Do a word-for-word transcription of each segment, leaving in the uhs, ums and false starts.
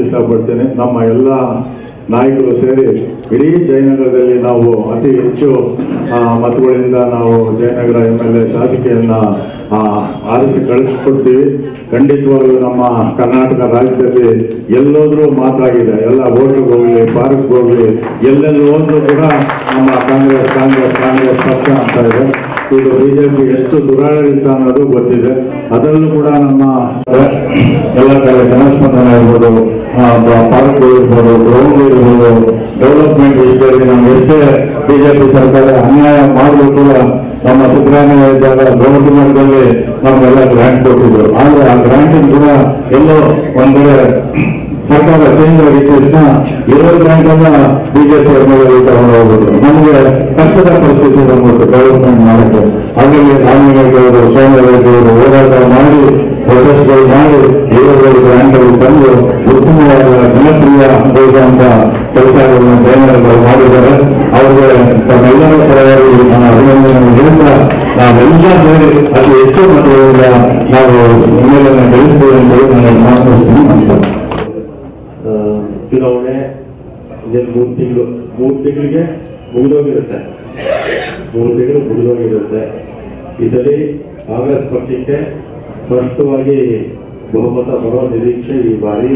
ಇಷ್ಟಪಡ್ತೇನೆ. ನಮ್ಮ ಎಲ್ಲ ನಾಯಕರು ಸೇರಿ ಇಡೀ ಜಯನಗರದಲ್ಲಿ ನಾವು ಅತಿ ಹೆಚ್ಚು ಮತಗಳಿಂದ ನಾವು ಜಯನಗರ ಎಮ್ ಎಲ್ ಎ ಶಾಸಕಿಯನ್ನ ಆರಿಸಿ ಕಳಿಸ್ಕೊಡ್ತೀವಿ. ಖಂಡಿತವಾಗ್ಲೂ ನಮ್ಮ ಕರ್ನಾಟಕ ರಾಜ್ಯದಲ್ಲಿ ಎಲ್ಲೋದ್ರೂ ಮಾತಾಗಿದೆ. ಎಲ್ಲ ಹೋಟ್ಲಿಗೆ ಹೋಗ್ಲಿ, ಪಾರ್ಕ್ಗೆ ಹೋಗ್ಲಿ, ಎಲ್ಲೆಲ್ಲಿ ಹೋದ್ರೂ ಕೂಡ ನಮ್ಮ ಕಾಂಗ್ರೆಸ್ ಕಾಂಗ್ರೆಸ್ ಕಾಂಗ್ರೆಸ್ ಪಕ್ಷ ಅಂತ ಇದೆ. ಇದು ಬಿಜೆಪಿ ಎಷ್ಟು ದುರಾಡಳಿತ ಅನ್ನೋದು ಗೊತ್ತಿದೆ. ಅದರಲ್ಲೂ ಕೂಡ ನಮ್ಮ ಎಲ್ಲ ಕಡೆ ಜನಸ್ಪಂದನೆ ಇರ್ಬೋದು, ಪಾರ್ಕ್ ಇರ್ಬೋದು, ಗ್ರೌಂಡ್ ಇರ್ಬೋದು, ಡೆವಲಪ್ಮೆಂಟ್ ವಿಷಯದಲ್ಲಿ ನಾವು ಎಷ್ಟೇ ಬಿಜೆಪಿ ಸರ್ಕಾರ ಅನ್ಯಾಯ ಮಾಡಿದ್ರು ಕೂಡ ನಮ್ಮ ಸಿದ್ದರಾಮಯ್ಯ ಇದ್ದಾಗ ಗೌರ್ಮೆಂಟ್ನಲ್ಲಿ ನಮಗೆಲ್ಲ ಗ್ರಾಂಟ್ ಕೊಟ್ಟಿದ್ರು. ಆದ್ರೆ ಆ ಗ್ರಾಂಟಿನ ಕೂಡ ಎಲ್ಲೋ ಒಂದ್ ಕಡೆ ಸರ್ಕಾರ ಚೇಂಜ್ ಆಗಿದ್ದ ತಕ್ಷಣ ಇರೋ ಗ್ರಾಂಟ್ ಅನ್ನ ಬಿಜೆಪಿ ಮೇಲೆ ತಗೊಂಡು ಹೋಗ್ಬೋದು. ನಮಗೆ ಕಷ್ಟದ ಪರಿಸ್ಥಿತಿ ಬಂದ್ಬಿಟ್ಟು ಡೆವಲಪ್ಮೆಂಟ್ ಮಾಡಕ್ಕೆ. ಅದರಲ್ಲಿ ರಾಮಲಿಂಗೇಗೌಡರು, ಸೋಮಲಿಂಗೇಗೌಡರು ಹೋರಾಟ ಮಾಡಿ, ಪ್ರೊಟೆಸ್ಟ್ಗಳು ಮಾಡಿ, ಇರೋದ್ರಲ್ಲಿ ಗ್ರಾಂಟ್ಗಳು ತಂದು ಉತ್ತಮವಾದ ಜನಪ್ರಿಯ ಅನುಭವಿಸುವಂತ ಕೆಲಸಗಳನ್ನು ಜಯನಗರಗಳು ಮಾಡಿದ್ದಾರೆ. ಅವರಿಗೆ ತಮ್ಮೆಲ್ಲರ ಪರವಾಗಿ ನಾನು ಅಭಿನಂದನೆ ಹೇಳ್ತಾ ನಾವೆಲ್ಲ ಸೇರಿ ಅತಿ ಹೆಚ್ಚು ಮತಗಳಿಂದ ನಾವು ಹಿನ್ನೆಲೆಯನ್ನು ಗಳಿಸ್ತೇವೆ ಅಂತ ಹೇಳಿ ನಾನು ಮಾತನಾಡ್ತೀನಿ. ನಮಸ್ಕಾರ. ಚುನಾವಣೆ ಮೂರು ತಿಂಗಳು ಮೂರು ತಿಂಗಳಿಗೆ ಮುಗಿದೋಗಿರುತ್ತೆ ಮೂರು ತಿಂಗಳು ಮುಗಿದೋಗಿರುತ್ತೆ ಈ ಸರಿ ಕಾಂಗ್ರೆಸ್ ಪಕ್ಷಕ್ಕೆ ಸ್ಪಷ್ಟವಾಗಿ ಬಹುಮತ ಬರುವ ನಿರೀಕ್ಷೆ ಈ ಬಾರಿ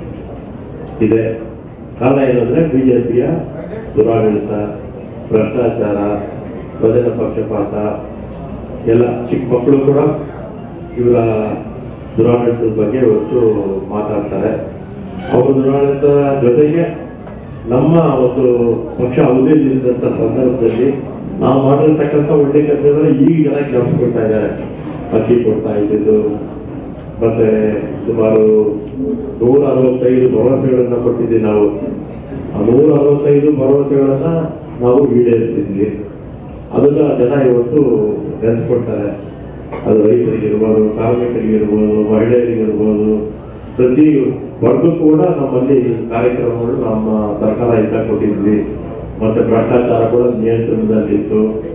ಇದೆ. ಕಾರಣ ಏನಂದ್ರೆ ಬಿಜೆಪಿಯ ದುರಾಡಳಿತ, ಭ್ರಷ್ಟಾಚಾರ, ಸ್ವಜನ ಪಕ್ಷಪಾತ ಎಲ್ಲ. ಚಿಕ್ಕ ಮಕ್ಕಳು ಕೂಡ ಇವರ ದುರಾಡಳಿತದ ಬಗ್ಗೆ ಇವತ್ತು ಮಾತಾಡ್ತಾರೆ. ಅವರ ದುರಾಡಳಿತ ಜೊತೆಗೆ ನಮ್ಮ ಒಂದು ಪಕ್ಷ ಅವಧಿಯಲ್ಲಿದ್ದಂಥ ಸಂದರ್ಭದಲ್ಲಿ ನಾವು ಮಾಡಿರ್ತಕ್ಕಂಥ ಒಳ್ಳೆ ಕೆಲಸಗಳು ಈಗೆಲ್ಲ ಜ್ಞಾಪಿಸ್ಕೊಳ್ತಾ ಇದ್ದಾರೆ. ಅಕ್ಕಿ ಕೊಡ್ತಾ ಇದ್ದಿದ್ದು, ಮತ್ತೆ ಸುಮಾರು ನೂರ ಅರವತ್ತೈದು ಭರವಸೆಗಳನ್ನ ಕೊಟ್ಟಿದ್ದೀವಿ ನಾವು. ಆ ನೂರ ಅರವತ್ತೈದು ಭರವಸೆಗಳನ್ನ ನಾವು ಈಡೇರಿಸಿದ್ವಿ. ಅದನ್ನ ಜನ ಇವತ್ತು ನೆನೆಸ್ಕೊಳ್ತಾರೆ. ಅದು ರೈತರಿಗಿರ್ಬೋದು, ಕಾರ್ಮಿಕರಿಗಿರ್ಬೋದು, ಮಹಿಳೆಯರಿಗಿರ್ಬೋದು, ಪ್ರತಿ ವರ್ಗ ಕೂಡ ನಮ್ಮಲ್ಲಿ ಕಾರ್ಯಕ್ರಮಗಳು ನಮ್ಮ ಸರ್ಕಾರ ಇದ್ದಾಗ ಕೊಟ್ಟಿದ್ವಿ. ಮತ್ತೆ ಭ್ರಷ್ಟಾಚಾರ ಕೂಡ ನಿಯಂತ್ರಣದಲ್ಲಿತ್ತು.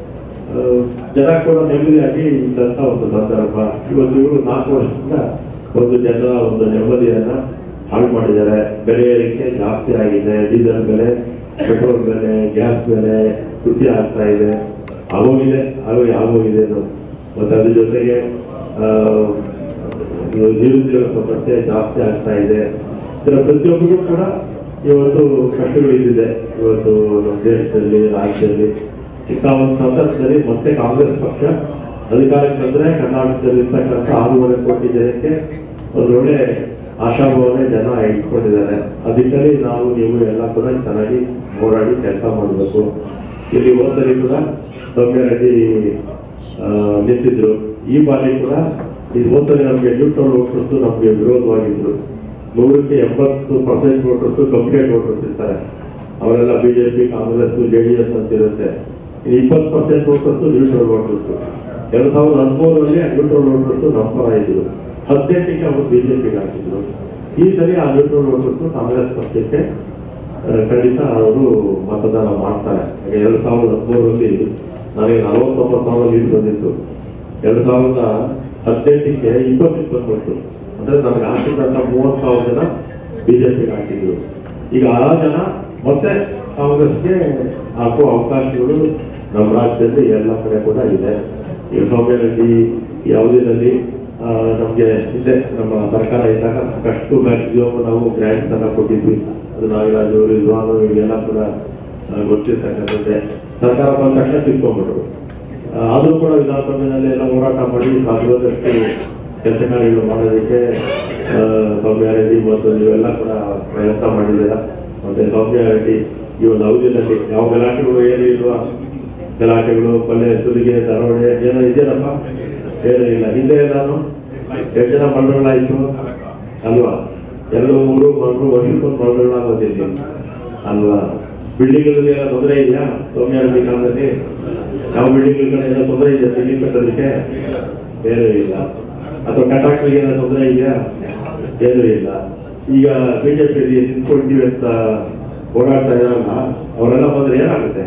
ಜನ ಕೂಡ ನೆಮ್ಮದಿಯಾಗಿ ಇದ್ದಂತ ಒಂದು ಸಂದರ್ಭ. ಇವತ್ತು ಇವರು ನಾಲ್ಕು ವರ್ಷದಿಂದ ಒಂದು ಜನರ ಒಂದು ನೆಮ್ಮದಿಯನ್ನ ಹಾಳು ಮಾಡಿದ್ದಾರೆ. ಬೆಲೆ ಏರಿಕೆ ಜಾಸ್ತಿ ಆಗಿದೆ. ಡೀಸೆಲ್ ಬೆಲೆ, ಪೆಟ್ರೋಲ್ ಬೆಲೆ, ಗ್ಯಾಸ್ ಬೆಲೆ ತುಟ್ಟಿ ಆಗ್ತಾ ಇದೆ. ಆಗೋಗಿದೆ ಆಗೋಗಿ ಆಗೋಗಿದೆ ಮತ್ತೆ ಅದ್ರ ಜೊತೆಗೆ ನಿರುದ್ಯೋಗ ಸಮಸ್ಯೆ ಜಾಸ್ತಿ ಆಗ್ತಾ ಇದೆ. ಇದರ ಪ್ರತಿಯೊಬ್ಬರಿಗೂ ಕೂಡ ಇವತ್ತು ಕಷ್ಟಗಳಿದ್ದಿದೆ. ಇವತ್ತು ನಮ್ಮ ದೇಶದಲ್ಲಿ, ರಾಜ್ಯದಲ್ಲಿ ಇಂಥ ಒಂದು ಸಂದರ್ಭದಲ್ಲಿ ಮತ್ತೆ ಕಾಂಗ್ರೆಸ್ ಪಕ್ಷ ಅಧಿಕಾರಕ್ಕೆ ಬಂದ್ರೆ ಕರ್ನಾಟಕದಲ್ಲಿ ಇರ್ತಕ್ಕಂಥ ಆರೂವರೆ ಕೋಟಿ ಜನಕ್ಕೆ ಒಂದು ಒಳ್ಳೆ ಆಶಾಭಾವನೆ ಜನ ಇಟ್ಕೊಂಡಿದ್ದಾರೆ. ಅದಕ್ಕೆ ನಾವು ನೀವು ಎಲ್ಲ ಕೂಡ ಚೆನ್ನಾಗಿ ಹೋರಾಡಿ ಕೆಲಸ ಮಾಡಬೇಕು. ಇಲ್ಲಿ ಹೋದಲ್ಲಿ ಕೂಡ ಸೌಮ್ಯ ರೆಡ್ಡಿ ನಿಂತಿದ್ರು. ಈ ಬಾರಿ ಕೂಡ ಈ ಹೋದಲ್ಲಿ ನಮಗೆ ನ್ಯೂಟ್ರಲ್ ವೋಟರ್ಸ್ ನಮಗೆ ವಿರೋಧವಾಗಿದ್ರು. ನೂರಕ್ಕೆ ಎಂಬತ್ತು ಪರ್ಸೆಂಟ್ ವೋಟರ್ಸ್ ಕಂಪ್ಲೀಟ್ ವೋಟರ್ಸ್ ಇರ್ತಾರೆ. ಅವರೆಲ್ಲ BJP, Congress, J D S ಅಂತ ಇರುತ್ತೆ. ಇಪ್ಪತ್ತು ಪರ್ಸೆಂಟ್ ವೋಟರ್ಸ್ ನ್ಯೂಟ್ರಲ್ ವೋಟರ್ಸ್. ಎರಡ್ ಸಾವಿರದ ಹದಿಮೂರರಲ್ಲಿ ನ್ಯೂಟ್ರಲ್ ವೋಟರ್ಸ್ ನಮ್ಮ ಪರ ಇದ್ರು. ಹದಿನೆಂಟಕ್ಕೆ ಅವರು ಬಿಜೆಪಿಗೆ ಹಾಕಿದ್ರು. ಈ ಸರಿ ಆ ನ್ಯೂಟ್ರಲ್ ವೋಟರ್ಸ್ ಕಾಂಗ್ರೆಸ್ ಪಕ್ಷಕ್ಕೆ ಖಂಡಿತ ಅವರು ಮತದಾನ ಮಾಡ್ತಾರೆ. ಎರಡ್ ಸಾವಿರದ ಹದಿಮೂರರಲ್ಲಿ ನನಗೆ ನಲವತ್ತೊಂಬತ್ತು ಸಾವಿರ ಲೀಡ್ ಬಂದಿತ್ತು. ಎರಡ್ ಸಾವಿರದ ಹದಿನೆಂಟಕ್ಕೆ ಇಪ್ಪತ್ತು ಇಪ್ಪತ್ತು ಬಂತು. ಅಂದ್ರೆ ನನಗೆ ಹಾಕಿದಂತ ಮೂವತ್ತು ಸಾವಿರ ಜನ ಬಿಜೆಪಿಗೆ ಹಾಕಿದ್ರು. ಈಗ ಆ ಜನ ಮತ್ತೆ ಕಾಂಗ್ರೆಸ್ಗೆ ಹಾಕುವ ಅವಕಾಶಗಳು ನಮ್ಮ ರಾಜ್ಯದಲ್ಲಿ ಎಲ್ಲ ಕಡೆ ಕೂಡ ಇದೆ. ಈಗ ಸೌಮ್ಯ ರೆಡ್ಡಿ ಈ ಅವಧಿಯಲ್ಲಿ ನಮ್ಗೆ ಹಿಂದೆ ನಮ್ಮ ಸರ್ಕಾರ ಇದ್ದಾಗ ಸಾಕಷ್ಟು ಮ್ಯಾಕ್ಸಿಮಮ್ ನಾವು ಗ್ರಾಂಟ್ಸ್ ಅನ್ನ ಕೊಟ್ಟಿದ್ವಿ. ಅದು ನಾಗರಾಜು, ರಿಜ್ವಾನ್ ಇವೆಲ್ಲ ಕೂಡ ಗೊತ್ತಿರ್ತಕ್ಕಂಥದ್ದೇ. ಸರ್ಕಾರ ಬಂದ ತಕ್ಷಣ ತಿಳ್ಕೊಂಡ್ಬಿಟ್ರು. ಆದ್ರೂ ಕೂಡ ವಿಧಾನಸಭೆಯಲ್ಲಿ ಎಲ್ಲ ಹೋರಾಟ ಮಾಡಿ ಸಾಧ್ಯವಾದಷ್ಟು ಕೆಲಸ ಕಾರ್ಯಗಳು ಮಾಡೋದಕ್ಕೆ ಸೌಮ್ಯ ರೆಡ್ಡಿ ಮತ್ತು ನೀವೆಲ್ಲ ಕೂಡ ಪ್ರಯತ್ನ ಮಾಡಿದ್ದೀರಾ. ಮತ್ತೆ ಸೌಮ್ಯ ರೆಡ್ಡಿ ಈ ಒಂದು ಅವಧಿಯಲ್ಲಿ ಯಾವ ಗಲಾಟೆಗಳು ಏನೂ ಇಲ್ವಾ? ಗಲಾಟೆಗಳು, ಕೊಲೆ, ಸುಲಿಗೆ, ದರೋಡೆ ಏನೋ ಇದೆಯಲ್ಲಪ್ಪ? ಏನೂ ಇಲ್ಲ. ಹಿಂದೆ ನಾನು ಎಷ್ಟು ಜನ ಮರಗಳಾಯ್ತು ಅಲ್ವಾ? ಎರಡು ಮೂರು ಮರಳು ವರ್ಷಕ್ಕೊಂದು ಮರಗಳಾಗೋದಿಲ್ಲ ಅಲ್ವಾ? ಬಿಲ್ಡಿಂಗ್ಗಳಲ್ಲಿ ಏನೋ ತೊಂದರೆ ಇದೆಯಾ? ಸೌಮ್ಯ ರೆಡ್ಡಿ ಕಾಲದಲ್ಲಿ ಯಾವ ಬಿಲ್ಡಿಂಗ್ ಕಡೆ ಏನೋ ತೊಂದರೆ ಇದೆಯಾ ಬಿಲ್ಡಿಂಗ್ ಕಟ್ಟೋದಕ್ಕೆ? ಏನೂ ಇಲ್ಲ. ಅಥವಾ ಕಟ್ಟಾಕ್ಲಿಗೆ ಏನೋ ತೊಂದರೆ ಇದೆಯಾ? ಏನೂ ಇಲ್ಲ. ಈಗ ಬಿಜೆಪಿ ನಿಂತ್ಕೊಳ್ತೀವಿ ಅಂತ ಹೋರಾಡ್ತಾ ಇದಾರಲ್ಲ, ಅವರೆಲ್ಲ ಬಂದ್ರೆ ಏನಾಗುತ್ತೆ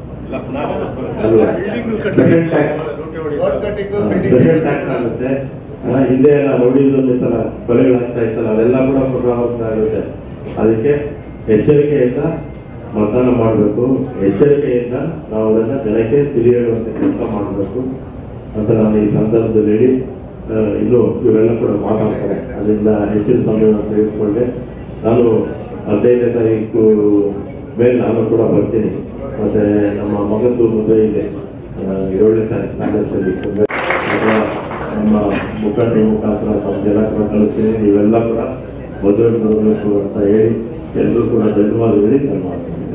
ಅಲ್ವಾ? ಸ್ಪೆಷಲ್ ಟ್ಯಾಕ್ಸ್ ಸ್ಪೆಷಲ್ ಟ್ಯಾಕ್ಸ್ ಆಗುತ್ತೆ. ಹಿಂದೆ ಎಲ್ಲ ಹೊಡಿಯೋದು ತರ ಕೊಲೆಗಳಾಗ್ತಾ ಇತ್ತಲ್ಲ, ಅದೆಲ್ಲ ಕೂಡ ಪುನರಾವರ್ತನೆ ಆಗುತ್ತೆ. ಅದಕ್ಕೆ ಎಚ್ಚರಿಕೆಯಿಂದ ಮತದಾನ ಮಾಡಬೇಕು, ಎಚ್ಚರಿಕೆಯಿಂದ ನಾವು ಅದನ್ನು ಜನಕ್ಕೆ ತಿಳಿಯುವಂಥ ಕೆಲಸ ಮಾಡಬೇಕು ಅಂತ ನಾನು ಈ ಸಂದರ್ಭದಲ್ಲಿ ಹೇಳಿ, ಇನ್ನು ಇವರೆಲ್ಲ ಕೂಡ ಮಾತಾಡ್ತಾರೆ, ಅದರಿಂದ ಹೆಚ್ಚಿನ ಸಮಯವನ್ನು ತೆಗೆದುಕೊಂಡೆ. ನಾನು ಹದಿನೈದನೇ ತಾರೀಕು ಮೇಲೆ ನಾನು ಕೂಡ ಬರ್ತೀನಿ. ಮತ್ತೆ ನಮ್ಮ ಮಗಂದು ಮದುವೆ ಇದೆ ಏಳನೇ ತಾರೀಕು ಕಾಂಗ್ರೆಸ್ಸಲ್ಲಿ, ನಮ್ಮ ಮುಖಂಡರ ಮುಖಾಂತರ ನಮ್ಮ ಜನ ಕೂಡ ಕಳಿಸ್ತೀನಿ. ನೀವೆಲ್ಲ ಕೂಡ ಮದುವೆ ಬರಬೇಕು ಅಂತ ಹೇಳಿ ಎಲ್ಲರೂ ಕೂಡ ಧನ್ಯವಾದ ಹೇಳಿ ನಾನು ಮಾಡ್ತೀನಿ.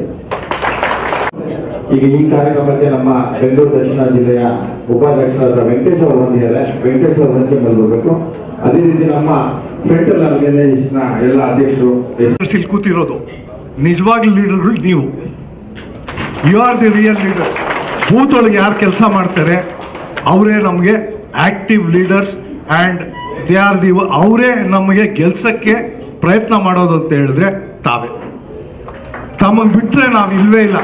ಈಗ ಈ ಕಾರ್ಯಕ್ರಮಕ್ಕೆ ನಮ್ಮ ಬೆಂಗಳೂರು ದಕ್ಷಿಣ ಜಿಲ್ಲೆಯ ಉಪಾಧ್ಯಕ್ಷರಾದ ವೆಂಕಟೇಶ್ ಅವರು ಬಂದಿದ್ದಾರೆ. ವೆಂಕಟೇಶ್ ಅವರು ಹಂಚೆ ಬರಬೇಕು. ಅದೇ ರೀತಿ ನಮ್ಮ ಫ್ರಂಟಲ್ ಆರ್ಗನೈಸೇಷನ್ ಎಲ್ಲ ಅಧ್ಯಕ್ಷರು ಕೂತಿರೋದು ನಿಜವಾಗ್ಲೂ ಲೀಡರ್ಗಳು ನೀವು. You are the real leader. Booth ಒಳಗೆ ಯಾರು ಕೆಲಸ ಮಾಡ್ತಾರೆ ಅವರೇ ನಮಗೆ active leaders and they are the ಅವರೇ ನಮಗೆ ಗೆಲ್ಸಕ್ಕೆ ಪ್ರಯತ್ನ ಮಾಡೋದು ಅಂತ ಹೇಳಿದ್ರೆ ತಾವೇ. ತಮಗೆ ಬಿಟ್ಟರೆ ನಾವು ಇಲ್ವೇ ಇಲ್ಲ,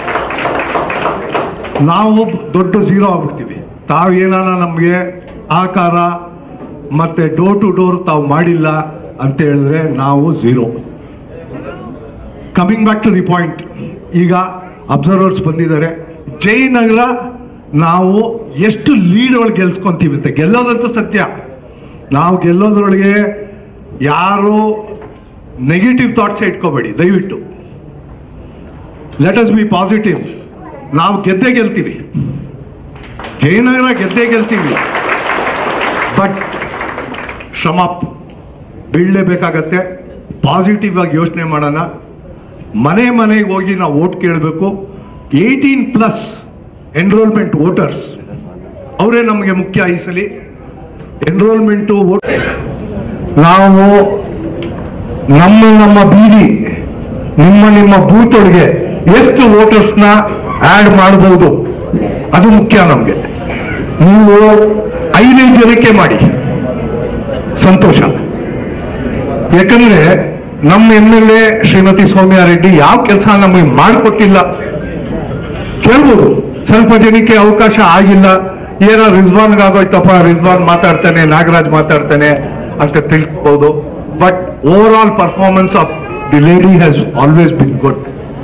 ನಾವು ದೊಡ್ಡ ಝೀರೋ ಆಗ್ಬಿಡ್ತೀವಿ. ತಾವೇನಾನ ನಮಗೆ ಆಕಾರ ಮತ್ತೆ ಡೋರ್ ಟು ಡೋರ್ ತಾವು ಮಾಡಿಲ್ಲ ಅಂತ ಹೇಳಿದ್ರೆ ನಾವು zero. Coming back to the point, ಈಗ ಅಬ್ಸರ್ವರ್ಸ್ ಬಂದಿದ್ದಾರೆ. ಜಯನಗರ ನಾವು ಎಷ್ಟು ಲೀಡ್ ಒಳಗೆ ಗೆಲ್ಸ್ಕೊಂತೀವಿ ಅಂತ, ಗೆಲ್ಲೋದಂತೂ ಸತ್ಯ. ನಾವು ಗೆಲ್ಲೋದ್ರೊಳಗೆ ಯಾರು ನೆಗೆಟಿವ್ ಥಾಟ್ಸ್ ಇಟ್ಕೋಬೇಡಿ ದಯವಿಟ್ಟು. Let us be positive. ನಾವು ಗೆದ್ದೇ ಗೆಲ್ತೀವಿ, ಜಯನಗರ ಗೆದ್ದೇ ಗೆಲ್ತೀವಿ. ಬಟ್ ಶ್ರಮ ಬೀಳಲೇಬೇಕಾಗತ್ತೆ. ಪಾಸಿಟಿವ್ ಆಗಿ ಯೋಚನೆ ಮಾಡೋಣ. ಮನೆ ಮನೆಗೆ ಹೋಗಿ ನಾವು ವೋಟ್ ಕೇಳಬೇಕು. ಏಯ್ಟೀನ್ ಪ್ಲಸ್ ಎನ್ರೋಲ್ಮೆಂಟ್ ವೋಟರ್ಸ್ ಅವರೇ ನಮಗೆ ಮುಖ್ಯ. ಈ ಸಲ ಎನ್ರೋಲ್ಮೆಂಟು ವೋಟ್ ನಾವು ನಮ್ಮ ನಮ್ಮ ಬೀದಿ ನಿಮ್ಮ ನಿಮ್ಮ ಬೂತ್ ಒಳಗೆ ಎಷ್ಟು ವೋಟರ್ಸ್ನ ಆಡ್ ಮಾಡಬಹುದು ಅದು ಮುಖ್ಯ ನಮಗೆ. ನೀವು ಐದೈದು ಜನಕ್ಕೆ ಮಾಡಿ ಸಂತೋಷ. ಯಾಕಂದ್ರೆ ನಮ್ಮ M L A Shrimati Sowmya Reddy ಯಾವ ಕೆಲಸ ನಮಗೆ ಮಾಡಿಕೊಟ್ಟಿಲ್ಲ. ಕೇಳ್ಬೋದು, ಸ್ವಲ್ಪ ಜನಕ್ಕೆ ಅವಕಾಶ ಆಗಿಲ್ಲ, ಏನೋ ರಿಜ್ವಾನ್ಗೆ ಆಗೋಯ್ತಪ್ಪ, ರಿಜ್ವಾನ್ ಮಾತಾಡ್ತಾನೆ, ನಾಗರಾಜ್ ಮಾತಾಡ್ತಾನೆ ಅಂತ ತಿಳ್ಕೋಬಹುದು. But over all performance of the lady has always been good.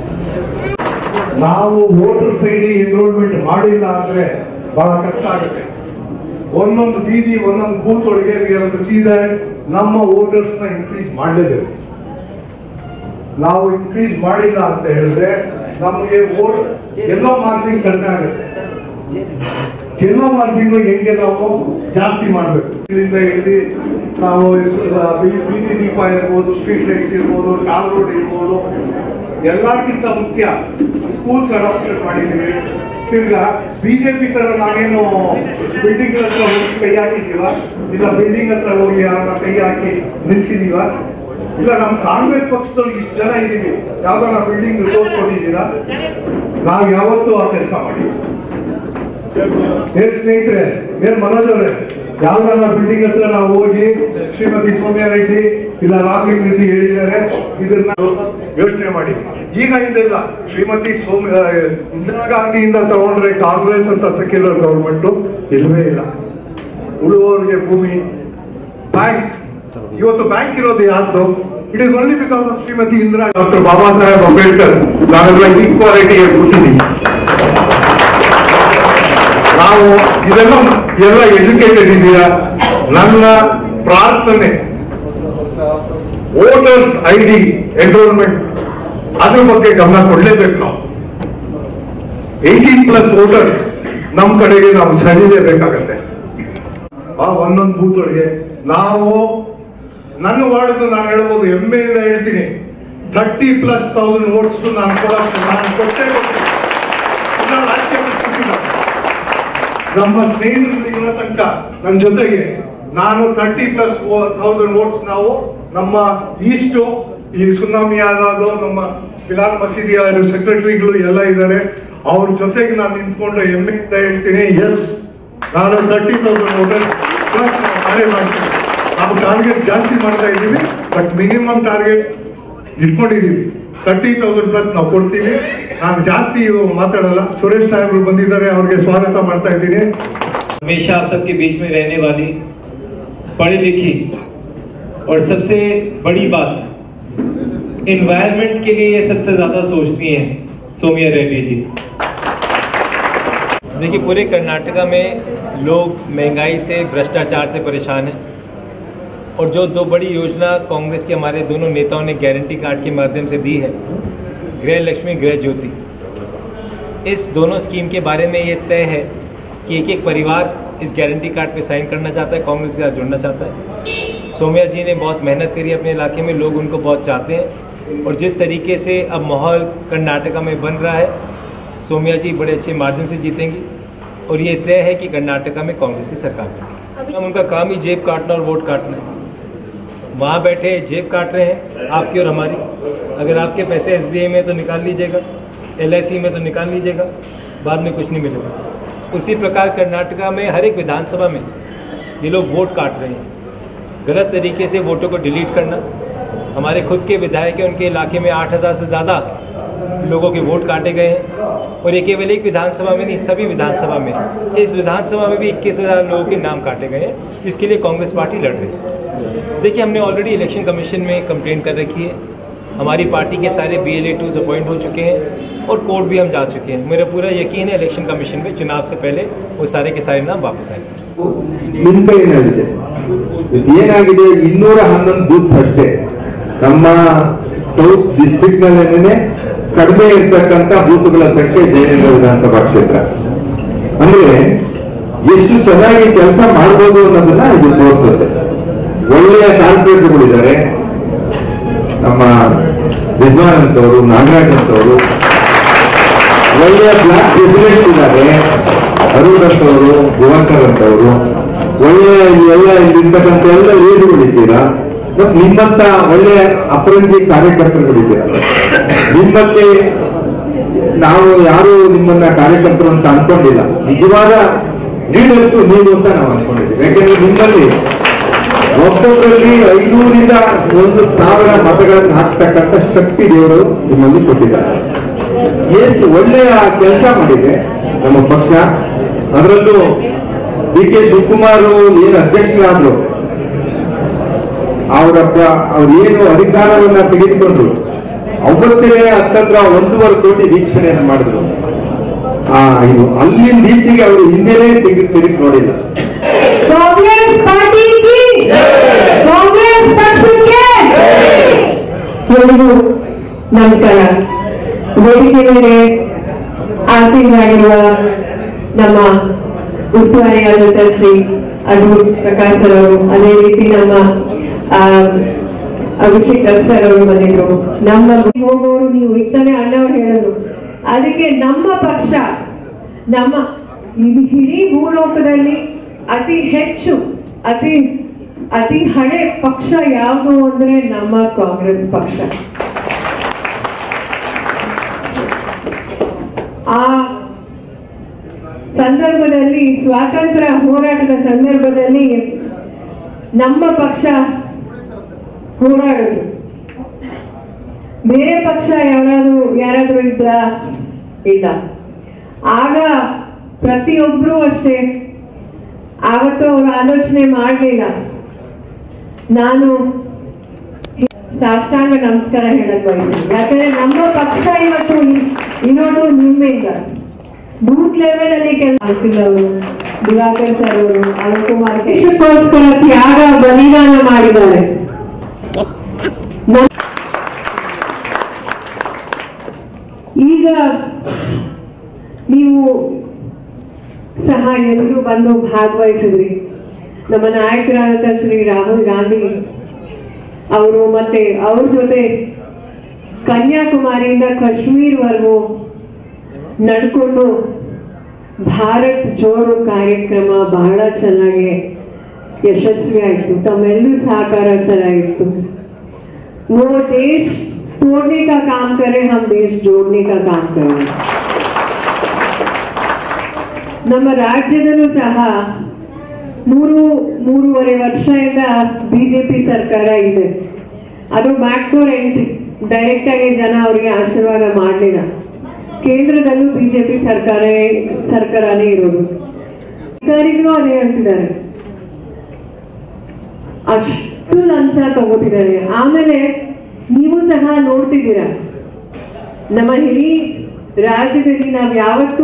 ನಾವು ವೋಟರ್ಸ್ ಐಡಿ ಎನ್ರೋಲ್ಮೆಂಟ್ ಮಾಡಿಲ್ಲ ಅಂದ್ರೆ ಬಹಳ ಕಷ್ಟ ಆಗುತ್ತೆ. ಒಂದೊಂದು ಬೀದಿ ಒಂದೊಂದು ಬೂತ್ ಒಳಗೆ ಸೀದಾ ನಮ್ಮ ವೋಟರ್ಸ್ ನ ಇನ್ಕ್ರೀಸ್ ಮಾಡಲೇಬೇಕು. ನಾವು ಇನ್ಕ್ರೀಸ್ ಮಾಡಿಲ್ಲ ಅಂತ ಹೇಳಿದ್ರೆ ನಮಗೆ ವೋಟ್ ಎಲ್ಲೋ ಮಾರ್ಜಿನ್ ಕಡಿಮೆ ಆಗುತ್ತೆ. ಎಲ್ಲೋ ಮಾರ್ಜಿನ್ ಹೆಂಗೆ ನಾವು ಜಾಸ್ತಿ ಮಾಡಬೇಕು. ಇದರಿಂದ ಹಿಡಿದು ನಾವು ಬೀದಿ ದೀಪ ಇರ್ಬೋದು, ಸ್ಟ್ರೀಟ್ ಲೈಟ್ಸ್ ಇರ್ಬೋದು, ಟಾಲ್ ರೋಡ್ ಇರ್ಬೋದು, ಎಲ್ಲಕ್ಕಿಂತ ಮುಖ್ಯ ಸ್ಕೂಲ್ಸ್ ಅಡಾಪ್ಷನ್ ಮಾಡಿದ್ದೀವಿ. ತಿರ್ಗಾ ಬಿಜೆಪಿ ತರ ನಾವೇನು ಬಿಲ್ಡಿಂಗ್ ಹತ್ರ ಹೋಗಿ ಕೈ ಹಾಕಿದೀವ, ಇಲ್ಲ ಬಿಲ್ಡಿಂಗ್ ಹತ್ರ ಹೋಗಿ ಯಾರನ್ನ ಕೈ ಹಾಕಿ ನಿಲ್ಸಿದೀವ, ಇಲ್ಲ ನಮ್ಮ ಕಾಂಗ್ರೆಸ್ ಪಕ್ಷದಲ್ಲಿ ಇಷ್ಟು ಜನ ಇದೀವಿ ಯಾವ್ದಾರ ಬಿಲ್ಡಿಂಗ್ ತೋರಿಸ್ಕೊಂಡಿದ್ದೀರಾ? ನಾವು ಯಾವತ್ತೂ ಆ ಕೆಲಸ ಮಾಡಿ. ಏನ್ ಸ್ನೇಹಿತರೆ, ಏನ್ ಮನೋಜ್ ಅವರೇ, ಯಾವ್ದಾರ ಬಿಲ್ಡಿಂಗ್ ಹತ್ರ ನಾವು ಹೋಗಿ ಶ್ರೀಮತಿ ಸೌಮ್ಯಾ ರೆಡ್ಡಿ ಇಲ್ಲ ರಾಮಲಿಂಗ ರೆಡ್ಡಿ ಹೇಳಿದ್ದಾರೆ, ಇದನ್ನ ಯೋಚನೆ ಮಾಡಿ. ಈಗ ಇದೆಲ್ಲ ಶ್ರೀಮತಿ ಸೌಮ್ಯ ಇಂದಿರಾ ಗಾಂಧಿಯಿಂದ ತಗೊಂಡ್ರೆ ಕಾಂಗ್ರೆಸ್ ಅಂತ ಸೆಕ್ಯುಲರ್ ಗವರ್ಮೆಂಟ್ ಇಲ್ವೇ ಇಲ್ಲ. ಉಳುವವರಿಗೆ ಭೂಮಿ, ಬ್ಯಾಂಕ್, ಇವತ್ತು ಬ್ಯಾಂಕ್ ಇರೋದು ಯಾರ್ದು? It is only because of Shrimati Indira. Doctor Baba Saheb Ambedkar ನಾವೆಲ್ಲ ಈಕ್ವಾಲಿಟಿಗೆ ಕೊಟ್ಟಿದ್ದೀವಿ. ನಾವು ಇದೆಲ್ಲ ಎಲ್ಲ ಎಜುಕೇಟೆಡ್ ಇದೀರಾ? ನನ್ನ ಪ್ರಾರ್ಥನೆ ವೋಟರ್ಸ್ ಐ ಡಿ ಎನ್ರೋಲ್ಮೆಂಟ್ ಅದ್ರ ಬಗ್ಗೆ ಗಮನ ಕೊಡ್ಲೇಬೇಕು. ನಾವು ಏಯ್ಟೀನ್ ಪ್ಲಸ್ ವೋಟರ್ಸ್ ನಮ್ಮ ಕಡೆಗೆ ನಾವು ಸರಿಲೇಬೇಕಾಗತ್ತೆ. ಆ ಒಂದೊಂದು ಬೂತ್ ಒಳಗೆ ನಾವು ನನ್ನ ವಾರ್ಡ್ ನಾನು ಹೇಳ್ಬೋದು, ಹೆಮ್ಮೆಯಿಂದ ಹೇಳ್ತೀನಿ, ಥರ್ಟಿ ಪ್ಲಸ್ ತೌಸಂಡ್ ವೋಟ್ಸ್ ನಾನು ಕೊಡಕ್ಕೆ ನಾನು ಕೊಟ್ಟೆ ಕೊಡ್ತೀನಿ. ನಮ್ಮ ಸ್ನೇಹಿತರು ತನಕ ನನ್ನ ಜೊತೆಗೆ ನಾನು ಥರ್ಟಿ ಪ್ಲಸ್ ಥೌಸಂಡ್ ವೋಟ್ಸ್ ನಾವು ನಮ್ಮ ಈಸ್ಟು ಈ ಸುನಾಮಿ ಆದಾದು ನಮ್ಮ ಪಿಲಾನ್ ಮಸೀದಿಯ ಸೆಕ್ರೆಟರಿಗಳು ಎಲ್ಲ ಇದ್ದಾರೆ, ಅವ್ರ ಜೊತೆಗೆ ನಾನು ನಿಂತ್ಕೊಂಡು ಹೆಮ್ಮೆಯಿಂದ ಹೇಳ್ತೀನಿ, ಎಸ್ ನಾನು ಥರ್ಟಿ ತೌಸಂಡ್ ವೋಟರ್ಸ್ ಕಾರ್ಯ ಮಾಡ್ತೀನಿ. ನಾವು ಟಾರ್ಗೆಟ್ ಜಾಸ್ತಿ ಮಾಡ್ತಾ ಇದ್ದೀವಿ, ಬಟ್ ಮಿನಿಮಮ್ ಟಾರ್ಗೆಟ್ ಇಟ್ಕೊಂಡಿದ್ದೀವಿ. ಥರ್ಟಿ ತೌಸಂಡ್ ಪ್ಲಸ್ ನಾವು ಕೊಡ್ತೀವಿ. ನಾನು ಜಾಸ್ತಿ ಮಾತಾಡಲ್ಲ. ಸುರೇಶ್ ಸಾಹೇಬ್ರು ಬಂದಿದ್ದಾರೆ, ಅವ್ರಿಗೆ ಸ್ವಾಗತ ಮಾಡ್ತಾ ಇದ್ದೀನಿ. हमेशा आप सबके बीच में रहने वाली, पढ़ी लिखी और सबसे बड़ी बात एनवायरनमेंट के लिए ये सबसे ज्यादा सोचती हैं सौम्या रेड्डी जी। देखिए, पूरे कर्नाटका में लोग महंगाई से, भ्रष्टाचार से परेशान हैं और जो दो बड़ी योजना कांग्रेस के हमारे दोनों नेताओं ने गारंटी कार्ड के माध्यम से दी है, गृह लक्ष्मी, गृह ज्योति, इस दोनों स्कीम के बारे में ये तय है कि एक एक परिवार इस गारंटी कार्ड पे साइन करना चाहता है, कांग्रेस के साथ जुड़ना चाहता है। सौम्या जी ने बहुत मेहनत करी अपने इलाके में, लोग उनको बहुत चाहते हैं और जिस तरीके से अब माहौल कर्नाटका में बन रहा है, सौम्या जी बड़े अच्छे मार्जिन से जीतेंगी और ये तय है कि कर्नाटका में कांग्रेस की सरकार बनेगी। हम उनका काम ही जेब काटना और वोट काटना है। वहाँ बैठे जेब काट रहे हैं आपकी और हमारी। अगर आपके पैसे एस बी आई में तो निकाल लीजिएगा, एल आई सी में तो निकाल लीजिएगा, बाद में कुछ नहीं मिलेगा। उसी प्रकार कर्नाटका में हर एक विधानसभा में ये लोग वोट काट रहे हैं, गलत तरीके से वोटों को डिलीट करना। हमारे खुद के विधायक हैं, उनके इलाके में आठ हज़ार से ज़्यादा लोगों के वोट काटे गए हैं और ये केवल एक विधानसभा में नहीं, सभी विधानसभा में, इस विधानसभा में भी इक्कीस हज़ार लोगों के नाम काटे गए हैं, जिसके लिए कांग्रेस पार्टी लड़ रही है। देखिए, हमने ऑलरेडी इलेक्शन कमीशन में कंप्लेंट कर रखी है। हमारी पार्टी के सारे B L A twos appoint हो चुके हैं और कोर्ट भी हम जा चुके हैं। मेरा पूरा यकीन है इलेक्शन कमीशन में चुनाव से पहले वो सारे के सारे नाम वापस आएंगे। ನಿಮ್ಮ ಕೈನಲ್ಲಿದೆ ಏನಾಗಿದೆ ಇನ್ನೂರ ಹನ್ನೊಂದು ಬೂತ್ಸ್ ಅಷ್ಟೇ ನಮ್ಮ ಸೌತ್ ಡಿಸ್ಟ್ರಿಕ್ಟ್ ನಲ್ಲೇನೆ ಕಡಿಮೆ ಇರ್ತಕ್ಕಂಥ ಬೂತ್ಗಳ ಸಂಖ್ಯೆ ಜಯನಗರ ವಿಧಾನಸಭಾ ಕ್ಷೇತ್ರ ಅಂದ್ರೆ ಎಷ್ಟು ಚೆನ್ನಾಗಿ ಕೆಲಸ ಮಾಡಬಹುದು ಅನ್ನೋದನ್ನ ಇದು ತೋರಿಸುತ್ತೆ. ಒಳ್ಳೆಯ ಕಾರ್ಪೊರೇಟರ್ಗಳಿದ್ದಾರೆ, ನಮ್ಮ ರಿಜ್ವಾನ್ ಅಂತವರು, ನಾಗರಾಜ್ ಅಂತವರು, ಒಳ್ಳೆಯ ಬ್ಲಾಕ್ ಪ್ರೆಸಿಡೆಂಟ್ ಇದ್ದಾರೆ, ಅರುಣ್ ಅಂತವರು, ದಿವಾಕರ್ ಅಂತವರು, ಒಳ್ಳೆಯ ಎಲ್ಲ ಇಲ್ಲಿರ್ತಕ್ಕಂಥ ಎಲ್ಲ ಲೀಡರ್ಗಳಿದ್ದೀರಾ. ಮತ್ತು ನಿಮ್ಮಂತ ಒಳ್ಳೆಯ ಅಪರಂಜಿ ಕಾರ್ಯಕರ್ತರುಗಳಿದ್ದೀರಾ. ನಿಮ್ಮಲ್ಲಿ ನಾವು ಯಾರು ನಿಮ್ಮನ್ನ ಕಾರ್ಯಕರ್ತರು ಅಂತ ಅನ್ಕೊಂಡಿಲ್ಲ, ನಿಜವಾದ ಲೀಡರ್ಸ್ ನೀವು ಅಂತ ನಾವು ಅನ್ಕೊಂಡಿದ್ದೀವಿ. ಯಾಕೆಂದ್ರೆ ನಿಮ್ಮಲ್ಲಿ ಒಬ್ಬೊಬ್ಬರಲ್ಲಿ ಐನೂರಿಂದ ಒಂದು ಸಾವಿರ ಮತಗಳನ್ನು ಹಾಕ್ತಕ್ಕಂಥ ಶಕ್ತಿ ದೇವರು ನಿಮ್ಮಲ್ಲಿ ಕೊಟ್ಟಿದ್ದಾರೆ. ಎಷ್ಟು ಒಳ್ಳೆಯ ಕೆಲಸ ಮಾಡಿದೆ ನಮ್ಮ ಪಕ್ಷ. ಅದರಲ್ಲೂ ಡಿ ಕೆ ಶಿವಕುಮಾರ್ ಏನು ಅಧ್ಯಕ್ಷರಾದ್ರು, ಅವರಪ್ಪ ಅವ್ರು ಏನು ಅಧಿಕಾರವನ್ನ ತೆಗೆದುಕೊಂಡು ಅವತ್ತೇ ಹತ್ತತ್ರ ಒಂದೂವರೆ ಕೋಟಿ ವೀಕ್ಷಣೆಯನ್ನು ಮಾಡಿದ್ರು. ಆ ಇದು ಅಲ್ಲಿನ ರೀತಿಗೆ ಅವರು ಹಿಂದೆನೇ ತೆಗೆದು ತೆಗೆದು ನೋಡಿಲ್ಲ. ಕಾಂಗ್ರೆಸ್ ಪಾರ್ಟಿ ಕಾಂಗ್ರೆಸ್ ಪಕ್ಷಕ್ಕೆ ಎಲ್ಲರಿಗೂ ನಮಸ್ಕಾರ. ವೇದಿಕೆ ಮೇಲೆ ಆಸೀನರಾಗಿರುವ ನಮ್ಮ ಉಸ್ತುವಾರಿಯಾದಂತ ಶ್ರೀ ಅದ್ಭುತ್ ಪ್ರಕಾಶ್ ಸರ್ ಅವರು, ಅದೇ ರೀತಿ ನಮ್ಮ ಅಭಿಷೇಕ್ ಸರ್ ಅವರು ಬಂದಿದ್ರು. ನಮ್ಮ ಹೋಗೋರು ನೀವು ಇತ್ತಾನೆ ಅಣ್ಣವ್ರು ಹೇಳಿದ್ರು, ಅದಕ್ಕೆ ನಮ್ಮ ಪಕ್ಷ ನಮ್ಮ ಇಡೀ ಭೂಲೋಕದಲ್ಲಿ ಅತಿ ಹೆಚ್ಚು ಅತಿ ಅತಿ ಹಳೆ ಪಕ್ಷ ಯಾವುದು ಅಂದ್ರೆ ನಮ್ಮ ಕಾಂಗ್ರೆಸ್ ಪಕ್ಷ. ಆ ಸಂದರ್ಭದಲ್ಲಿ, ಸ್ವಾತಂತ್ರ್ಯ ಹೋರಾಟದ ಸಂದರ್ಭದಲ್ಲಿ ನಮ್ಮ ಪಕ್ಷ ಹೋರಾಡಿದ್ರು. ಬೇರೆ ಪಕ್ಷ ಯಾರಾದ್ರೂ ಯಾರಾದ್ರೂ ಇದ್ರ ಇಲ್ಲ. ಆಗ ಪ್ರತಿಯೊಬ್ರು ಅಷ್ಟೇ ಆವತ್ತು ಅವರು ಆಲೋಚನೆ ಮಾಡಲಿಲ್ಲ. ನಾನು ಸಾಷ್ಟಾಂಗ ನಮಸ್ಕಾರ ಹೇಳಕ್ ಬಯಸ್ತೀನಿ. ಯಾಕಂದ್ರೆ ನಮ್ಮ ಪಕ್ಷ ಇವತ್ತು ಇನ್ನೊಂದು ನಿಮ್ಮೆಯಿಂದ ಬೂತ್ ಲೆವೆಲ್ ಅಲ್ಲಿ ಕೆಲಸ ಅವರು, ದಿವಾಕರ್ ಸರ್ ಅವರು, ಅರುಣ್ ಕುಮಾರ್ ದೇಶಕ್ಕೋಸ್ಕರ ತ್ಯಾಗ ಬಲಿದಾನ ಮಾಡಿದ್ದಾರೆ. ಈಗ ನೀವು ಸಹ ಎಲ್ಲರೂ ಬಂದು ಭಾಗವಹಿಸಿದ್ರಿ. ನಮ್ಮ ನಾಯಕರಾದ ಶ್ರೀ ರಾಹುಲ್ ಗಾಂಧಿ ಅವರು ಮತ್ತೆ ಅವ್ರ ಜೊತೆ ಕನ್ಯಾಕುಮಾರಿಯಿಂದ ಕಾಶ್ಮೀರ್ವರೆಗೂ ನಡ್ಕೊಂಡು ಭಾರತ್ ಜೋಡೋ ಕಾರ್ಯಕ್ರಮ ಬಹಳ ಚೆನ್ನಾಗಿ ಯಶಸ್ವಿ ಆಯಿತು. ತಮ್ಮೆಲ್ಲರೂ ಸಹಕಾರ ಚೆನ್ನಾಗಿತ್ತು. वो देश तोड़ने का काम करे, हम देश जोड़ने का काम करें. ನಮ್ಮ ರಾಜ್ಯದಲ್ಲೂ ಸಹ ಮೂರು ಮೂರುವರೆ ವರ್ಷದಿಂದ ಬಿಜೆಪಿ ಸರ್ಕಾರ ಇದೆ. ಅದು ಬ್ಯಾಕ್ ಡೋರ್ ಎಂಟ್ರಿ, ಡೈರೆಕ್ಟ್ ಆಗಿ ಜನ ಅವರಿಗೆ ಆಶೀರ್ವಾದ ಮಾಡಲಿಲ್ಲ. ಕೇಂದ್ರದಲ್ಲೂ ಬಿಜೆಪಿ ಸರ್ಕಾರ ಸರ್ಕಾರನೇ ಇರೋದು. ಅಧಿಕಾರಿಗಳು ಅದೇ ಹೇಳ್ತಿದ್ದಾರೆ, ಅಷ್ಟು ಲಂಚ ತಗೋತಿದ್ದಾರೆ. ಆಮೇಲೆ ನೀವು ಸಹ ನೋಡ್ತಿದ್ದೀರಾ ನಮ್ಮ ಇಡೀ ರಾಜ್ಯದಲ್ಲಿ ನಾವು ಯಾವತ್ತೂ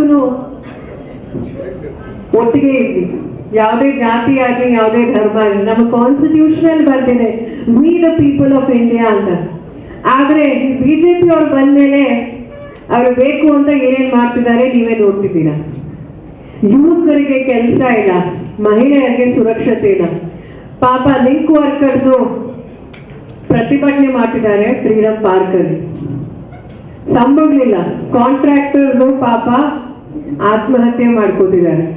ಒಟ್ಟಿಗೆ ಇದ್ವಿ, ಯಾವುದೇ ಜಾತಿ ಆಗಲಿ ಯಾವುದೇ ಧರ್ಮ ಆಗಲಿ. ನಮ್ಮ ಕಾನ್ಸ್ಟಿಟ್ಯೂಷನ್ ಬರ್ದಿದೆ we the people of India ಅಂತ. ಆದ್ರೆ ಬಿಜೆಪಿ ಅವ್ರು ಬಂದ್ಮೇಲೆ ಅವ್ರು ಬೇಕು ಅಂತ ಏನೇನ್ ಮಾಡ್ತಿದ್ದಾರೆ ನೀವೇ ನೋಡ್ತಿದ್ದೀರಾ. ಯುವಕರಿಗೆ ಕೆಲಸ ಇಲ್ಲ, ಮಹಿಳೆಯರಿಗೆ ಸುರಕ್ಷತೆ ಇಲ್ಲ. ಪಾಪ ಲಿಂಕ್ ವರ್ಕರ್ಸು ಪ್ರತಿಭಟನೆ ಮಾಡ್ತಿದ್ದಾರೆ ಫ್ರೀಡಂ ಪಾರ್ಕ್ ಅಲ್ಲಿ, ಸಂಬಳಗಳಿಲ್ಲ. ಕಾಂಟ್ರಾಕ್ಟರ್ಸು ಪಾಪ ಆತ್ಮಹತ್ಯೆ ಮಾಡ್ಕೋತಿದ್ದಾರೆ.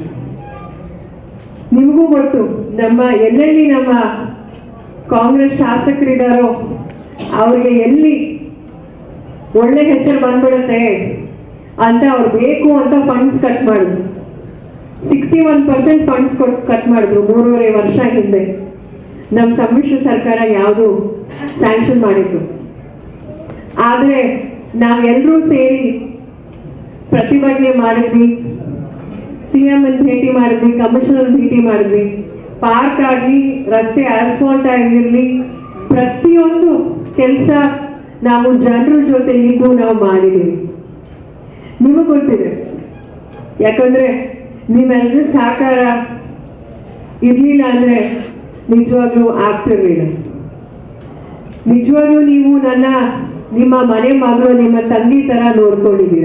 ನಿಮಗೂ ಗೊತ್ತು, ನಮ್ಮ ಎಲ್ಲೆಲ್ಲಿ ನಮ್ಮ ಕಾಂಗ್ರೆಸ್ ಶಾಸಕರಿದ್ದಾರೋ ಅವ್ರಿಗೆ ಎಲ್ಲಿ ಒಳ್ಳೆ ಹೆಸರು ಬಂದ್ಬಿಡುತ್ತೆ ಅಂತ ಅವ್ರು ಬೇಕು ಅಂತ ಫಂಡ್ಸ್ ಕಟ್ ಮಾಡಿದ್ರು. Sixty one percent funds cut ಮಾಡಿದ್ರು ಮೂರುವರೆ ವರ್ಷ ಹಿಂದೆ. ನಮ್ಮ ಸಮ್ಮಿಶ್ರ ಸರ್ಕಾರ ಯಾವುದು ಸ್ಯಾಂಕ್ಷನ್ ಮಾಡಿದ್ರು. ಆದ್ರೆ ನಾವೆಲ್ಲರೂ ಸೇರಿ ಪ್ರತಿಭಟನೆ ಮಾಡಿದ್ವಿ, ಸಿ ಎಂ ಅನ್ನು ಭೇಟಿ ಮಾಡಿದ್ವಿ, ಕಮಿಷನರ್ ಭೇಟಿ ಮಾಡಿದ್ವಿ. ಪಾರ್ಕ್ ಆಗಲಿ, ರಸ್ತೆ ಆಸ್ಫಾಲ್ಟ್ ಆಗಿರ್ಲಿ, ಪ್ರತಿಯೊಂದು ಕೆಲಸ ನಾವು ಜನರ ಜೊತೆ ಇದ್ದು ನಾವು ಮಾಡಿದ್ದೀವಿ. ನಿಮಗೆ ಗೊತ್ತಿದೆ, ಯಾಕಂದ್ರೆ ನೀವೆಲ್ಲರೂ ಸಹಕಾರ ಇರ್ಲಿಲ್ಲ ಅಂದ್ರೆ ನಿಜವಾಗ್ಲೂ ಆಗ್ತಿರ್ಲಿಲ್ಲ. ನಿಜವಾಗ್ಲೂ ನೀವು ನನ್ನ ನಿಮ್ಮ ಮನೆ ಮಗಳು, ನಿಮ್ಮ ತಂಗಿ ತರ ನೋಡ್ಕೊಂಡಿದ್ದೀರ.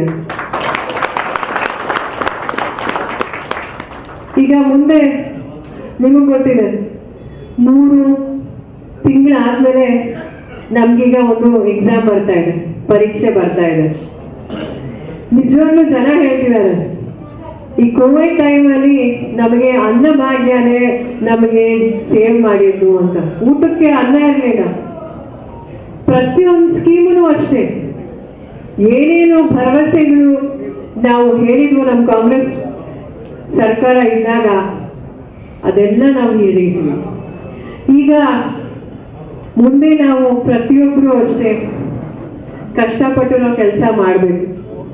ಈಗ ಮುಂದೆ ನಿಮಗೆ ಗೊತ್ತಿದೆ, ಮೂರು ತಿಂಗಳಾದ್ಮೇಲೆ ನಮ್ಗೀಗ ಒಂದು ಎಕ್ಸಾಮ್ ಬರ್ತಾ ಇದೆ, ಪರೀಕ್ಷೆ ಬರ್ತಾ ಇದೆ. ನಿಜವಾಗ್ಲೂ ಜನ ಹೇಳ್ತಿದ್ದಾರೆ ಈ ಕೋವಿಡ್ ಟೈಮ್ ಅಲ್ಲಿ ನಮಗೆ ಅನ್ನ ಭಾಗ್ಯನೇ ನಮಗೆ ಸೇವ್ ಮಾಡಿದ್ದು ಅಂತ. ಊಟಕ್ಕೆ ಅನ್ನ ಇರಲಿಲ್ಲ. ಪ್ರತಿಯೊಂದು ಸ್ಕೀಮು ಅಷ್ಟೇ, ಏನೇನು ಭರವಸೆಗಳು ನಾವು ಹೇಳಿದ್ವು ನಮ್ಮ ಕಾಂಗ್ರೆಸ್ ಸರ್ಕಾರ ಇದ್ದಾಗ ಅದೆಲ್ಲ ನಾವು ಈಡೇರಿಸಿದ್ವಿ. ಈಗ ಮುಂದೆ ನಾವು ಪ್ರತಿಯೊಬ್ಬರು ಅಷ್ಟೇ ಕಷ್ಟಪಟ್ಟು ನಾವು ಕೆಲಸ ಮಾಡಬೇಕು.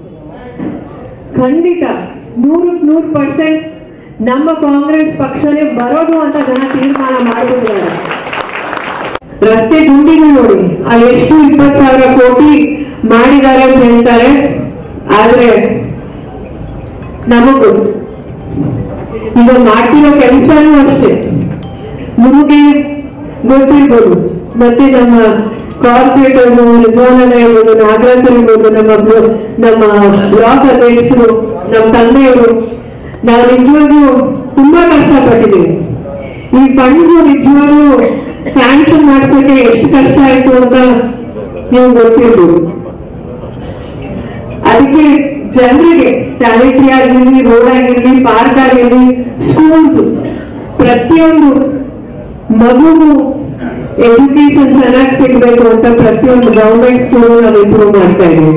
ಖಂಡಿತ ನೂರಕ್ಕೆ ನೂರು ಪರ್ಸೆಂಟ್ ನಮ್ಮ ಕಾಂಗ್ರೆಸ್ ಪಕ್ಷನೇ ಬರೋದು ಅಂತ ಜನ ತೀರ್ಮಾನ ಮಾಡಿದ್ದಾರೆ. ರಸ್ತೆ ಗುಂಡಿಗಳು ನೋಡಿ, ಆ ಎಷ್ಟು ಇಪ್ಪತ್ತು ಸಾವಿರ ಕೋಟಿ ಮಾಡಿದ್ದಾರೆ ಅಂತ ಹೇಳ್ತಾರೆ. ಆದ್ರೆ ನಮಗೂ ಈಗ ಮಾಡ್ತಿರೋ ಕೆಲಸನೂ ಅಷ್ಟೇ ನಿಮಗೆ ಗೊತ್ತಿರ್ಬೋದು. ಮತ್ತೆ ನಮ್ಮ ಕಾರ್ಪೊರೇಟರ್ ರಿಜ್ವಾನನ ಇರ್ಬೋದು, ನಾಗರಾಜ್ ಇರ್ಬೋದು, ನಮ್ಮ ನಮ್ಮ ಬ್ಲಾಕ್ ಅಧ್ಯಕ್ಷರು, ನಮ್ಮ ತಂದೆಯವರು, ನಾವು ನಿಜವಾಗ್ಲೂ ತುಂಬಾ ಕಷ್ಟಪಟ್ಟಿದ್ದೀವಿ. ಈ ಫಂಡ್ಸ್ ನಿಜವಾಗ್ಲೂ ಸ್ಯಾಂಕ್ಷನ್ ಮಾಡ್ಸಕ್ಕೆ ಎಷ್ಟು ಕಷ್ಟ ಆಯ್ತು ಅಂತ ನೀವು ಗೊತ್ತಿರ್ಬೋದು. ಅದಕ್ಕೆ ಜನರಿಗೆ ಸ್ಯಾನಿಟರಿ ಆಗಿರ್ಲಿ, ರೋಡ್ ಆಗಿರ್ಲಿ, ಪಾರ್ಕ್ ಆಗಿರ್ಲಿ, ಸ್ಕೂಲ್ಸ್, ಪ್ರತಿಯೊಂದು ಮಗುವು ಎಜುಕೇಶನ್ ಚೆನ್ನಾಗಿ ಸಿಗಬೇಕು ಅಂತ ಪ್ರತಿಯೊಂದು ಗವರ್ಮೆಂಟ್ ಸ್ಕೂಲ್ ನಾವು ಇಂಪ್ರೂವ್ ಮಾಡ್ತಾ ಇದ್ದೀವಿ.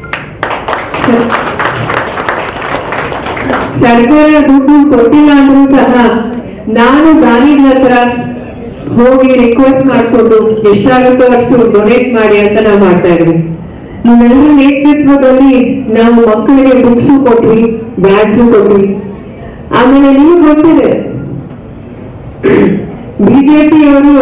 ಸರ್ಕಾರ ದುಡ್ಡು ಕೊಟ್ಟಿಲ್ಲ ಅಂದ್ರೂ ಸಹ ನಾನು ದಾನಿಗಳ ಹತ್ರ ಹೋಗಿ ರಿಕ್ವೆಸ್ಟ್ ಮಾಡಿಕೊಂಡು ಎಷ್ಟಾಗುತ್ತೋ ಅಷ್ಟು ಡೊನೇಟ್ ಮಾಡಿ ಅಂತ ನಾವು ಮಾಡ್ತಾ ಇದ್ವಿ. ನೀವೆಲ್ಲರೂ ನೇತೃತ್ವದಲ್ಲಿ ನಾವು ಮಕ್ಕಳಿಗೆ ಬುಕ್ಸು ಕೊಟ್ವಿ, ಬ್ಯಾಗ್ಸು ಕೊಟ್ವಿ. ಆಮೇಲೆ ನೀವು ಗೊತ್ತಿದೆ ಬಿಜೆಪಿಯವರು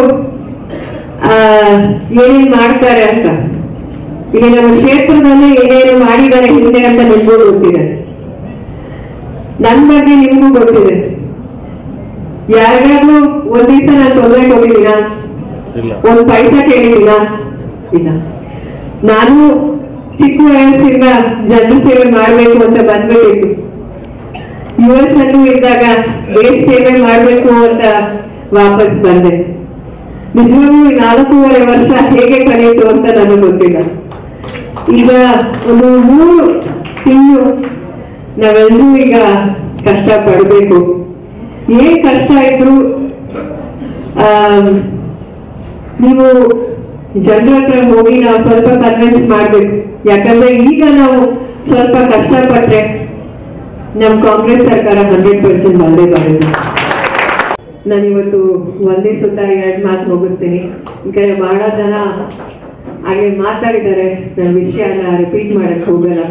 ಏನೇನ್ ಮಾಡ್ತಾರೆ ಅಂತ. ಈಗ ನಮ್ಮ ಕ್ಷೇತ್ರದಲ್ಲಿ ಏನೇನು ಮಾಡಿದ್ದಾರೆ ಹಿಂದೆ ಅಂತ ನಿಮಗೂ ಗೊತ್ತಿದೆ, ನನ್ನ ಬಗ್ಗೆ ನಿಮಗೂ ಗೊತ್ತಿದೆ. ಯಾರಿಗಾದ್ರೂ ಒಂದ್ ದಿವಸ ನಾನು ತೊಂದರೆ ಕೊಟ್ಟಿದ್ದೀನ? ಒಂದ್ ಪೈಸಾ ಕೇಳಿದ್ದೀನ? ಇಲ್ಲ. ನಾನು ಚಿಕ್ಕ ವಯಸ್ಸಿಂದ ಜನ ಸೇವೆ ಮಾಡ್ಬೇಕು ಅಂತ ಬಂದ್ಬಿಟ್ಟಿತ್ತು. ಯು ಎಸ್ ಅಲ್ಲೂ ಇದ್ದಾಗ ದೇಶ ಸೇವೆ ಮಾಡ್ಬೇಕು ಅಂತ ವಾಪಸ್ ಬಂದೆ. ನಿಜವಾಗ್ಲೂ ನಾಲ್ಕೂವರೆ ವರ್ಷ ಹೇಗೆ ಕಳೆಯಿತು ಅಂತ ನನಗೆ ಗೊತ್ತಿಲ್ಲ. ಈಗ ಒಂದು ಮೂರು ತಿಂಗಳು ನಾವೆಲ್ಲರೂ ಈಗ ಕಷ್ಟ ಪಡ್ಬೇಕು. ಏನ್ ಕಷ್ಟ ಇದ್ರು ಆ ನೀವು ಜನರ ಹತ್ರ ಹೋಗಿ ನಾವು ಸ್ವಲ್ಪ ಕನ್ವಿನ್ಸ್ ಮಾಡ್ಬೇಕು. ಯಾಕಂದ್ರೆ ಈಗ ನಾವು ಸ್ವಲ್ಪ ಕಷ್ಟಪಟ್ರೆ ನಮ್ ಕಾಂಗ್ರೆಸ್ ಸರ್ಕಾರ ಹಂಡ್ರೆಡ್ ಪರ್ಸೆಂಟ್ ಬಂದೇ ಬರುತ್ತೆ. ನಾನಿವತ್ತು ಒಂದೇ ಸುತ್ತ ಎರಡು ಮಾತು ಮುಗಿಸ್ತೀನಿ. ಈಗ ಬಹಳ ಜನ ಹಾಗೆ ಮಾತಾಡಿದ್ದಾರೆ, ನನ್ನ ವಿಷಯ ಎಲ್ಲ ರಿಪೀಟ್ ಮಾಡಕ್ ಹೋಗಲ್ಲ.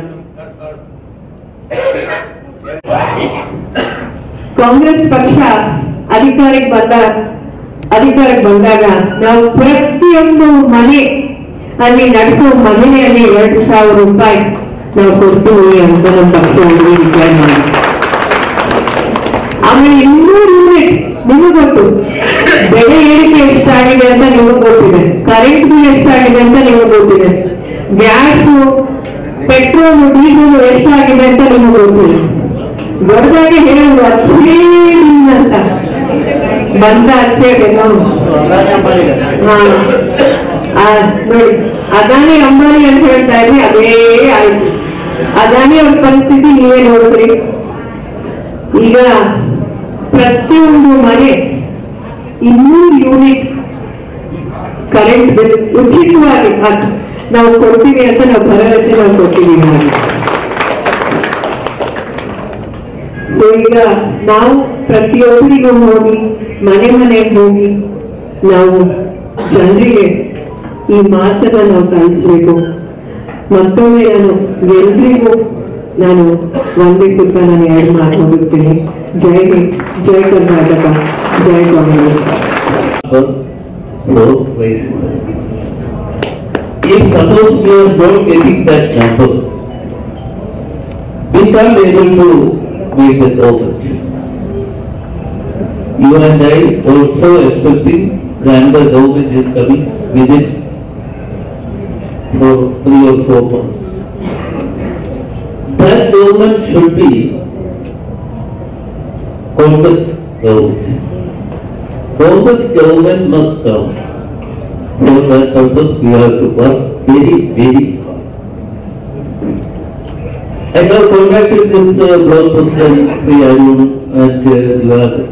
ಕಾಂಗ್ರೆಸ್ ಪಕ್ಷ ಅಧಿಕಾರಕ್ಕೆ ಬಂದ ಅಧಿಕಾರಕ್ಕೆ ಬಂದಾಗ ನಾವು ಪ್ರತಿಯೊಂದು ಮನೆ ಅಲ್ಲಿ ನಡೆಸೋ ಮಹಿಳೆಯಲ್ಲಿ ಎರಡು ಸಾವಿರ ರೂಪಾಯಿ ನಾವು ಕೊಡ್ತೀವಿ ಅಂತ ನಮ್ಮ ಪಕ್ಷದಲ್ಲಿ ಡಿಕ್ಲೇರ್ ಮಾಡಿ. ಆಮೇಲೆ ಇನ್ನೂರು ಯೂನಿಟ್ ನಿಮಗೆ ಗೊತ್ತು, ಬೆಲೆ ಏರಿಕೆ ಎಷ್ಟಾಗಿದೆ ಅಂತ ನಿಮಗೆ ಗೊತ್ತಿದೆ, ಕರೆಂಟ್ ಬಿಲ್ ಎಷ್ಟಾಗಿದೆ ಅಂತ ನಿಮಗೆ ಗೊತ್ತಿದೆ, ಗ್ಯಾಸ್ ಪೆಟ್ರೋಲ್ ಡೀಸೆಲ್ ಎಷ್ಟಾಗಿದೆ ಅಂತ ನಿಮಗೆ ಗೊತ್ತಿದೆ. ದೊಡ್ಡದಾಗಿ ಹೇಳುವುದು ಅಚ್ಚೇ ಅಂತ ಬಂದ ಅಚ್ಚೇಗೆ ನಾವು ಹಾ ನೋಡಿ, ಅದಾನಿ ಅಂಬಾನಿ ಅಂತ ಹೇಳ್ತಾ ಇದ್ರಿ, ಅದೇ ಆಯ್ತು. ಅದಾನಿ ಅವ್ರ ಪರಿಸ್ಥಿತಿ ನೀವೇ ನೋಡಿದ್ರಿ. ಈಗ ಪ್ರತಿಯೊಂದು ಮನೆ ಇನ್ನೂರು ಯೂನಿಟ್ ಕರೆಂಟ್ ಬಿಲ್ ಉಚಿತವಾಗಿ ನಾವು ಕೊಡ್ತೀವಿ ಅಂತ ನಾವು ಭರವಸೆ ನಾವು ಕೊಡ್ತೀವಿ. ಸೊ ಈಗ ನಾವು ಪ್ರತಿಯೊಬ್ಬರಿಗೂ ಹೋಗಿ ಮನೆ ಮನೆಗೆ ಹೋಗಿ ನಾವು ಜನರಿಗೆ ಈ ಮಾತನ್ನ ನಾವು ಕಲಿಸ್ಬೇಕು. ಮತ್ತೊಮ್ಮೆ ನಾನು ಎಲ್ರಿಗೂ ನಾನು ವಂದಿಸುತ್ತಾ ನಾನು ಎರಡು ಮಾತು ಮುಗಿಸ್ತೀನಿ. ಜೈ ಹಿಂದ್, ಜೈ ಕರ್ನಾಟಕ, ಜೈ Congress. If suppose we are not getting that number, we can't be able to make the profit. You and I also expecting the another government is coming within for three or four months. That government should be Congress government. Congress government must come. For that purpose, we have to work very, very hard. I have contacted this uh, block president, Sri Arun and uh, Diwakar.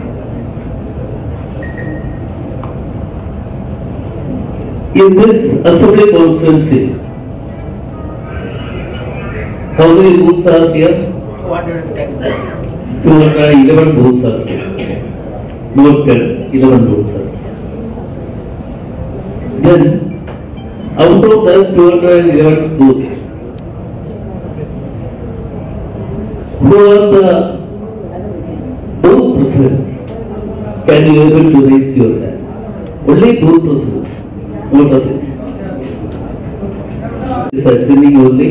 In this assembly constituency, how many booths are here? two hundred ten. two hundred eleven booths are here. Not ten, eleven booths are here. Then, out of that two hundred eleven booths, who are the booth presidents? Can you able to raise your hand? Only booth presidents, not others. Is attending only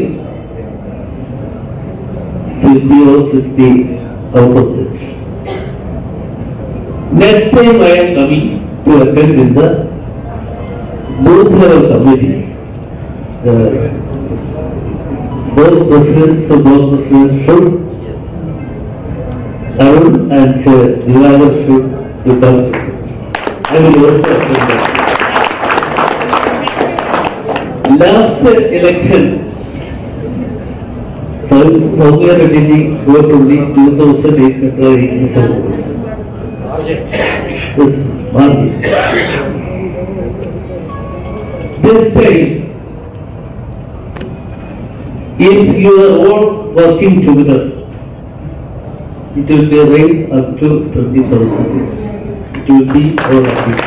fifty or sixty out of this. Next time I am coming to attend in the booth level committees. The both presidents, so both presidents should, Arun and Diwakar should become. I will also attend that. Last election, Soumya Reddy got only two thousand eight hundred eighty-seven votes. This margin. This time, if you are all working together, it will be raised up to twenty thousand. It will be all of it.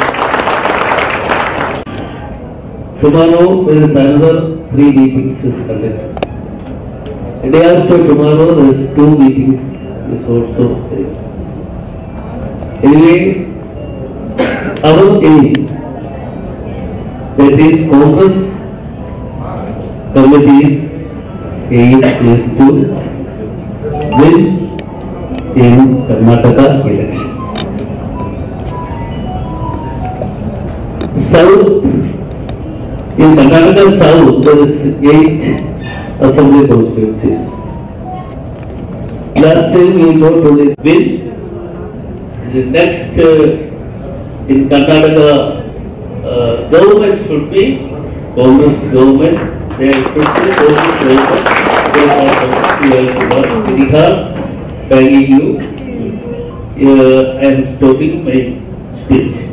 Tomorrow there is another three meetings is conducted. The day after tomorrow there is two meetings is also there. Anyway, our aim, that is Congress committee's aim is to win in Karnataka election. South, in Karnataka South, there is eight assembly constituencies. Last time we got only win. The next uh, in Karnataka uh, government should be Congress government. There should be Congress government. Very hard, begging you. Uh, I am stopping my speech.